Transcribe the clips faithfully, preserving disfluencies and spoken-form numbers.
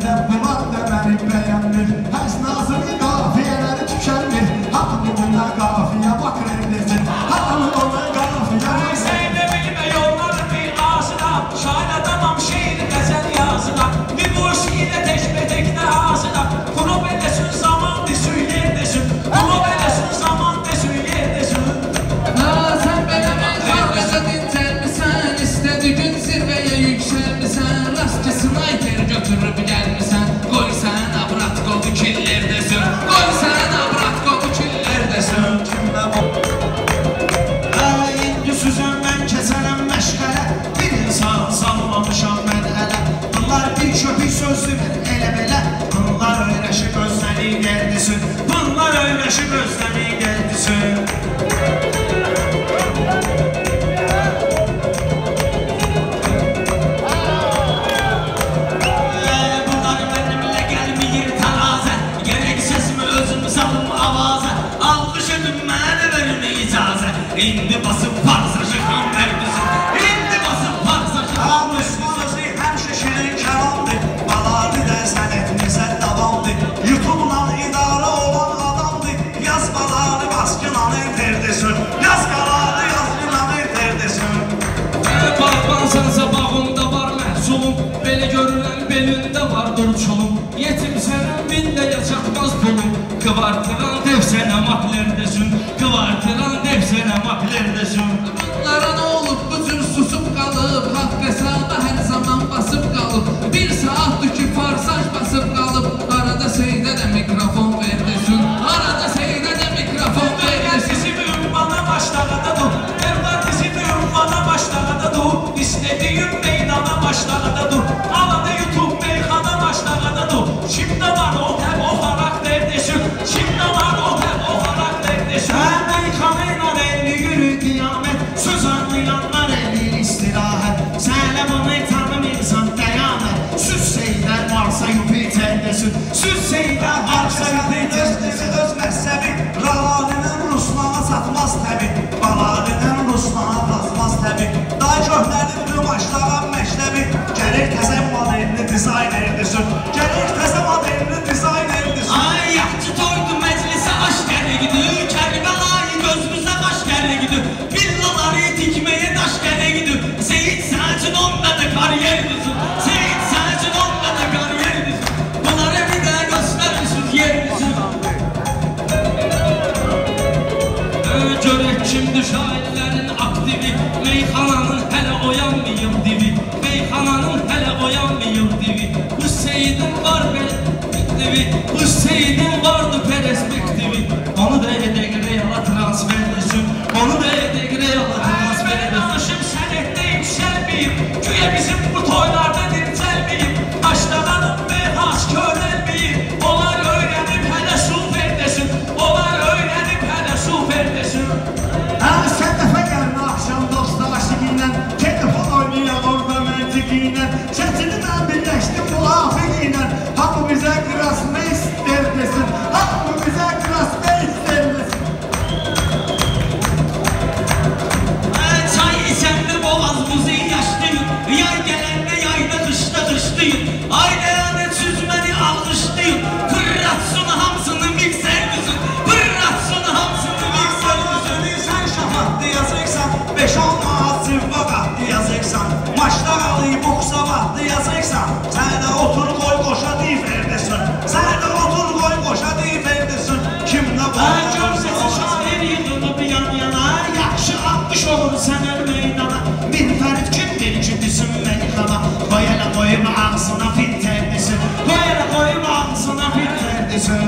içində bunlar da məni bəyənmir. Həz nazırlı qafiyələri tükənmir. Hamı buna qafiyə bakır edirsin. Hamı ona qafiyə bakır. Seydə bilmə yolları bir ağzına, şair adamam şiir qəzəl yazına. Bir bu şiirə teşbedəkdə ağzına. Bunu beləsin zaman desin yer desin. Bunu beləsin zaman desin yer desin. Ha sen beləmək xalqaca dincəlmisən, istədi gün zirvəyə yüksəlmisən. Rastçı sniper götürüb gəlmisən, qoy sən Abratkovu killer desin. Qoy sən Abratkovu killer desin. Kimlə bu? Hə, indi süzüm mən kəsərəm məşqələ. Bir insan salmamışam mən hələ. Bunlar bir köpük sözdür elə belə. Bunlar öyrəşib özləri gəldisin. Bunlar öyrəşib özləri gəldisin. Bunlar benimle gelmeyir teraze. Gereksiz mi özüm salım avaze. Almış ödüm mənə vermə icazə. İndi basıb parçacı kan verdisin. İndi basıb parçacı kan verdisin. Müslümanızı həmişə şirin kəlamdır. Balalı da sənətinizə davamdır. YouTube'la idarə olan adamdır. Yaz balalı baskılanı verdisin. Yaz balalı yazılanı verdisin. Bağbansansa bağımda var məhsulum, belə görürəm belində vardır çolum. Yetim sənin bindəyə çatmaz pulum. Kıvartıran dev sənə mahlerdesin. Kıvartıran dev sənə mahlerdesin. Bunlara nə olub bu cür susub qalıb, haqq hesaba hər zaman basıb qalıb. Bir saatdır ki farsaj basıb qalıb. Arada seydə də mikrofon verdesin. Arada seydə də mikrofon verdesin. Bizi bir ünvana başlağada dur. Evlar bizi bir ünvana başlağada dur. İstediğin meydana başlağada dur. Alada YouTube meyxana başlağada dur. Şimdi var o hep o karakterdesin. Şimdi var o hep o karakterdesin. Hə, meyxanayla elli yürü qiyamət. Söz anlayanlar elli istirahət. Sənə bunu tanımırsan dəyanət. Süz seydən varsa Yupiter'desin. Süz seydən varsa Yupiter'desin. Öz məzhəbi Raladinin Ruslana satmaz təbi. Baladinin Ruslana satmaz təbi. Day köhnədir qımaşlağan məktəbi. Gərək təzə modelini dizaynerdesin. Gərək təzə modelini dizaynerdesin. Ay yaxçı toydu məclisə aş gələ gidiyor. Kərbəlayı gözümüzə baş gələ gidiyor. Villaları tikməyə daş gələ gidiyor. Seyit Səlcin onda da kariyer düzün. Seyit Səlcin onda da kariyer düzün. Bunları bir də göstərirsiniz yer düzün. Görək kimdir şairlərin aktivi. Meyxananın hələ oyanmayıb divi. Meyxananın hələ oyanmayıb divi. Hüseydin var perspektivi. Hüseydin vardı perspektivi. Onu da edək reala transfer etsin. Onu da edək reala transfer Mən etsin. danışım sənətdə yüksəlməyib. Güya bizim bu toylarda dincəlməyib. Başlağanım meyxas körəlməyib. Onlar öyrənib hələ superdesin. Onlar öyrənib hələ superdesin. Hə, sən dəfə gəlmə axşam dosta aşıqıyla. Telefon oynayan orada məntiqiylə. Çətini mən birləşdim mülafiqiylə. Hamı bizə qırasını istər desin. Hamı bizə qırasını istər desin. Çay içəndə boğaz buzu yaşlıyım. Yay gələndə yayda qışda qışlıyım. Aydayanı çüzməni alqışlıyım. Pırratsın hamısını mikser düzün. Pırratsın hamısını mikser düzün. Sən şafatlı yazıqsan, beş on manat zirva qatlı yazıqsan. Maçlar alayı boxsa vaxtlı yazıqsan. Sən də otur qoy qoşa difer desin. Sən də otur qoy qoşa difer desin. Kimlə bu? Mən görsəsi şair yığılıb yan yana. Yaxşı atmış olur sənər meydana. Bir fərid kimdir ki desin meyxana. Qoy elə qoyum ağzına filter desin. Qoy elə qoyum ağzına filter desin.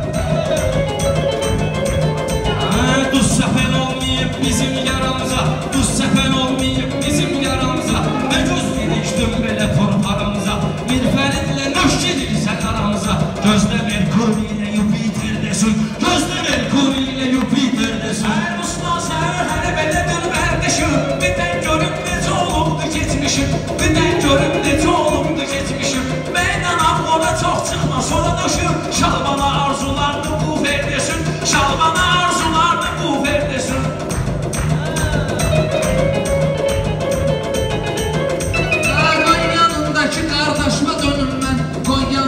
Duz səfən olmayıb bizim yaramıza. Duz səfən olmayıb bizim yaramıza. Nə göz didikdim belə torparamıza. Bir fəridlə nöş gedirsən aramıza. Gözlə Merkuri ilə Yupiter desin. Gözlə Merkuri ilə Yupiter desin. Ər Mustafa səhər hələ belə bir bərdəşim. Bir dən görüb necə olubdu keçmişim. Bir dən görüb necə olubdu keçmişim. Meydanam ona çox çıxma sonra döşüm. Şalbana arzulardı bu verdesin. Şalbana arzulardı bu verdesin. Qoy yanındakı qardaşıma dönüm mən. Qoy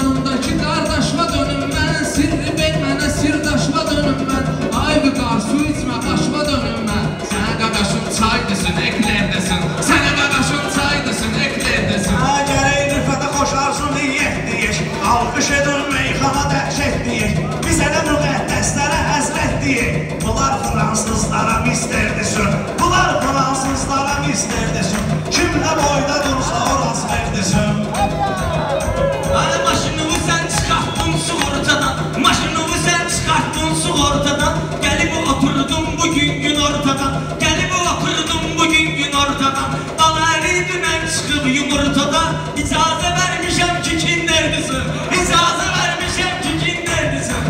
Alqış edin meyxana dəhşət deyir, bizə də müqəddəslərə həzrət deyir. Bunlar fransızlara mister desin, bunlar fransızlara mister desin. Kimlə boyda dursa orası ver desin. Hani maşınımı sen çıkarttın sığortadan, maşınımı sen çıkarttın sığortadan. Gelip oturdum bugün gün ortadan, gelip oturdum bugün gün ortadan. Bana eridimen çıkıp yumurtadan, icazə vermişəm ki kim neredesin, icazə vermişəm ki kim neredesin.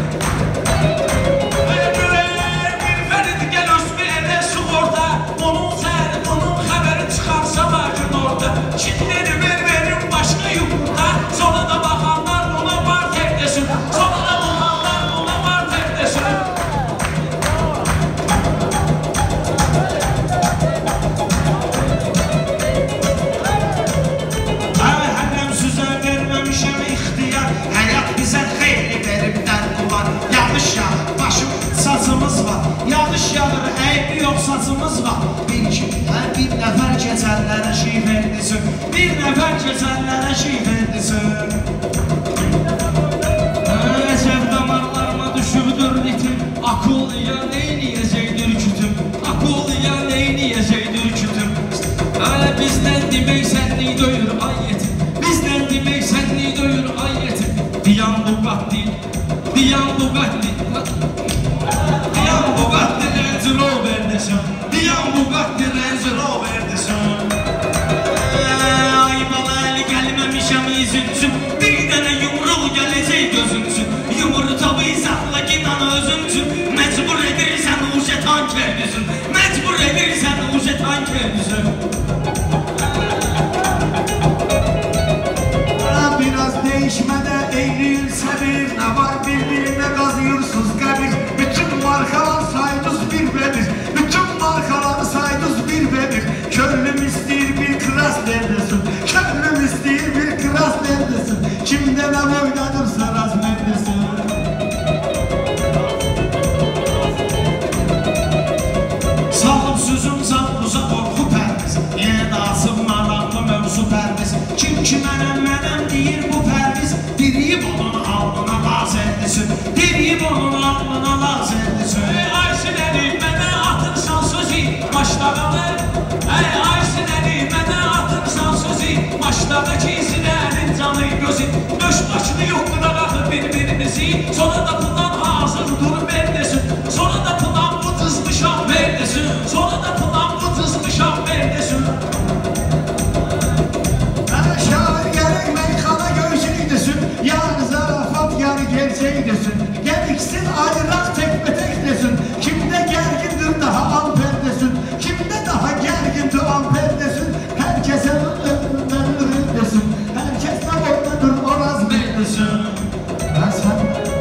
Ömürler bir ferit gel üstü ele sığorta, onun sen, onun haberi çıkarsa var gün orada. Çinleri ver verin başka yumurta, sonra da bakanlar buna var teklesin, sonra da bakanlar buna var teklesin. Hələm süzə verməmişəm ixtiyar, həyat bizə xeyli veribdən qular. Yağış yağır, başım saçımız var, yağış yağır, əybi yox saçımız var. Bir kimdə bir nəfər keçənlərə şif verdisin, bir nəfər keçənlərə şif verdisin. Əcəb damarlarıma düşübdür ritim, akıllıya neyniyəcəkdir kütüm, akıllıya neyniyəcəkdir kütüm. Hələ bizdən demək sənlik döyür ay yetim, bizdən demək sənlik döyür ay yetim. Diyan bu qatli, diyan bu qatli, diyan bu qatli Range Rover desin, diyan bu qatli Range Rover desin. Ay bala əli gəlməmişəm izin üçün, bir dənə yumruq gələcək gözün üçün. Yumurtabı izahla ginan özün üçün, məcbur edirsən ujetan kerdisin, məcbur edirsən ujetan kerdisin. Biraz değişmədə eğrilsə bir, nə var bir-birinə qazıyırsınız qəbir. Bütün markalar saydız bir verir, bütün markaları saydız bir verir. Könlüm istəyir bir kras neredesin, könlüm istəyir bir kras neredesin. Kimdə nə boydadırsa razm edesin. Salıb sözüm zavruza qorxu pərdiz, yenə də asıb maraqlı mövzu pərdiz. Kim ki mənəm mənəm deyir bu pərdiz, diriyib onun alnına laz edisin, diriyib onun alnına laz edisin. Ey ay sinəni mənə atırsan sözü maşdağını, ey ay sinəni mənə atırsan sözü maşdağdakı sinənin canı gözü. Döş başını yoxluğa baxır bir-birinizi, sonra da bundan hazır durub ver desin, sonra da bundan bu tızmışam ver desin, sonra da bundan bu tızmışam ver desin. Mənə şair gərək meyxana görsün desin, yarı zarafat yarı gerçək desin. Gəriksin ayraq tek-betek desin, kimdə gərgindir daha amper desin, kimdə daha gərgindir amper desin. Hər kəsə ömründən ürün desin, hər kəs nə boydadır oraz ver desin. Mən sən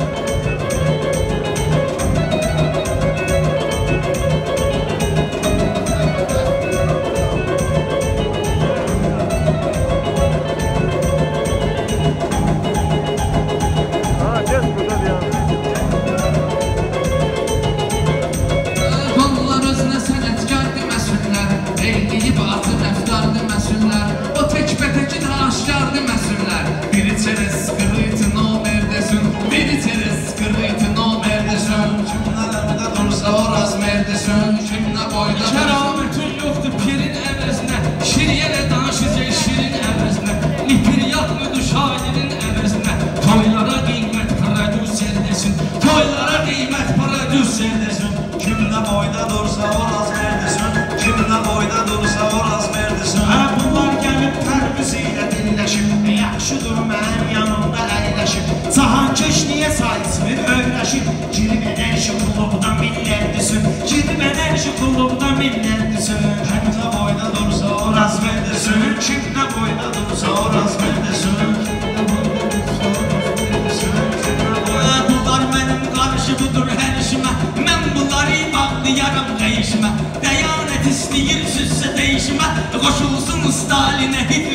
Onlar özünə sənətkar deməsinlər, eyliyib atı rəftar deməsinlər, o tək-bətəki də aşkar deməsinlər. Biri çerez skırıtı nomer desin, biri çerez skırıtı nomer desin. Kimlə ləmdə dursa o razmer desin, kimlə boyda dursa. Kəramətin yoxdur pirin əvəzinə, şiriyələ danışacaq şirin əvəzinə. Lipir yatmıdır şairin əvəzinə, toylara qiymət prodüser desin, toylara qiymət prodüser desin. kimlə boyda dursa o raz verdisin, kimlə boyda dursa o raz verdisin. Hə bunlar gəlib tərbizi ilə dinləşib, yaxşıdır mənim yanımda əyləşib. Cahankeş niyə sayısmır öyrəşib, girib enerji klubda millətlisin, girib enerji klubda millətlisin. Kimlə boyda dursa o raz verdisin, kimlə boyda dursa o raz verdisin. Bunlar mənim qarşıbudur hər işimə, mən bunları bağlayaram dəyişmə. Dəyanət istəyirsizsə dəyişmə, qoşulsun Stalinə Hitler.